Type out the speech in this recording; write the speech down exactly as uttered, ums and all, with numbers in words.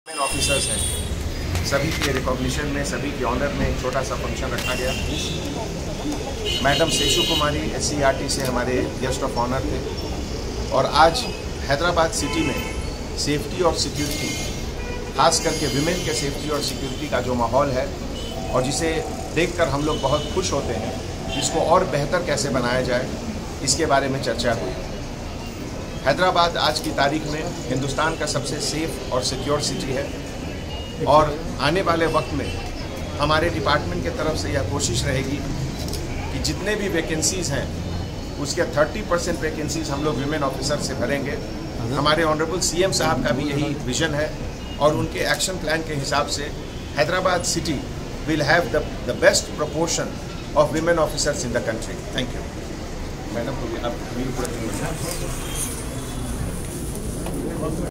Officers हैं, सभी के रिकॉग्निशन में, सभी के ऑनर में एक छोटा सा फंक्शन रखा गया। Madam Seshu Kumari S C R T से हमारे गेस्ट ऑफ ऑनर थे और आज हैदराबाद सिटी में सेफ्टी और सिक्योरिटी, खास करके विमेन के सेफ्टी और सिक्योरिटी का जो माहौल है और जिसे देखकर हम लोग बहुत खुश होते हैं, इसको और बेहतर कैसे बनाया जाए, इसके बारे में चर्चा हुई। हैदराबाद आज की तारीख में हिंदुस्तान का सबसे सेफ और सिक्योर सिटी है और आने वाले वक्त में हमारे डिपार्टमेंट की तरफ से यह कोशिश रहेगी कि जितने भी वैकेंसीज़ हैं उसके तीस परसेंट वैकेंसीज़ हम लोग विमेन ऑफिसर से भरेंगे। हमारे ऑनरेबल सी एम साहब का भी यही विजन है और उनके एक्शन प्लान के हिसाब से Hyderabad city will have the the best proportion of women officers in the country. Thank you. Madam, आप